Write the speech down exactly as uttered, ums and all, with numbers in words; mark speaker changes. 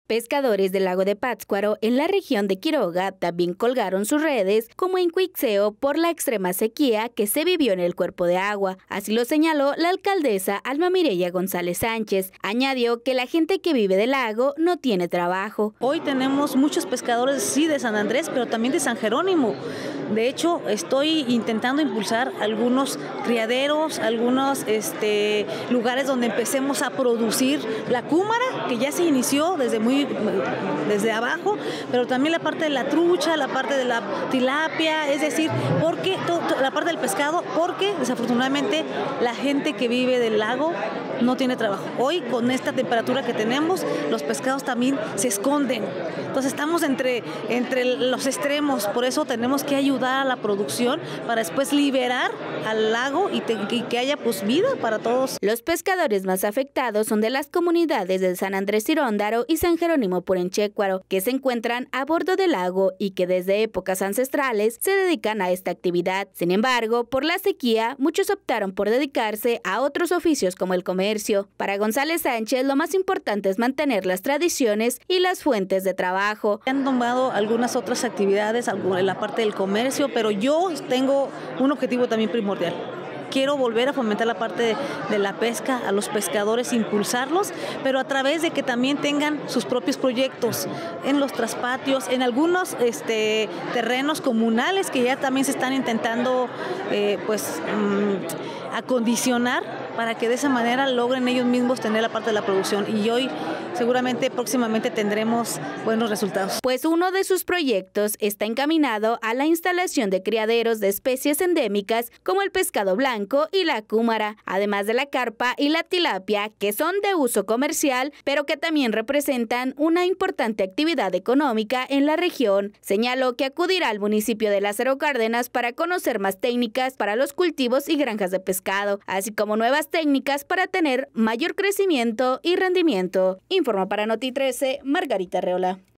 Speaker 1: Pescadores del lago de Pátzcuaro, en la región de Quiroga, también colgaron sus redes como en Cuitzeo por la extrema sequía que se vivió en el cuerpo de agua. Así lo señaló la alcaldesa Alma Mireya González Sánchez. Añadió que la gente que vive del lago no tiene trabajo.
Speaker 2: Hoy tenemos muchos pescadores, sí, de San Andrés, pero también de San Jerónimo. De hecho, estoy intentando impulsar algunos criaderos, algunos este, lugares donde empecemos a producir la cúmara, que ya se inició desde muy desde abajo, pero también la parte de la trucha, la parte de la tilapia, es decir, porque la parte del pescado, porque desafortunadamente la gente que vive del lago no tiene trabajo. Hoy, con esta temperatura que tenemos, los pescados también se esconden. Entonces estamos entre, entre los extremos, por eso tenemos que ayudar a la producción para después liberar al lago y, te, y que haya pues vida para todos.
Speaker 1: Los pescadores más afectados son de las comunidades de San Andrés Ciróndaro y San Jerónimo Purenchecuaro, que se encuentran a bordo del lago y que desde épocas ancestrales se dedican a esta actividad. Sin embargo, por la sequía, muchos optaron por dedicarse a otros oficios como el comercio. Para González Sánchez, lo más importante es mantener las tradiciones y las fuentes de trabajo.
Speaker 2: Han tomado algunas otras actividades en la parte del comercio, pero yo tengo un objetivo también primordial. Quiero volver a fomentar la parte de, de la pesca, a los pescadores, impulsarlos, pero a través de que también tengan sus propios proyectos en los traspatios, en algunos este, terrenos comunales que ya también se están intentando eh, pues, mmm, acondicionar para que de esa manera logren ellos mismos tener la parte de la producción. Y hoy seguramente próximamente tendremos buenos resultados.
Speaker 1: Pues uno de sus proyectos está encaminado a la instalación de criaderos de especies endémicas como el pescado blanco y la cúmara, además de la carpa y la tilapia, que son de uso comercial, pero que también representan una importante actividad económica en la región. Señaló que acudirá al municipio de Lázaro Cárdenas para conocer más técnicas para los cultivos y granjas de pescado, así como nuevas técnicas para tener mayor crecimiento y rendimiento. Informa para Noti trece, Margarita Reola.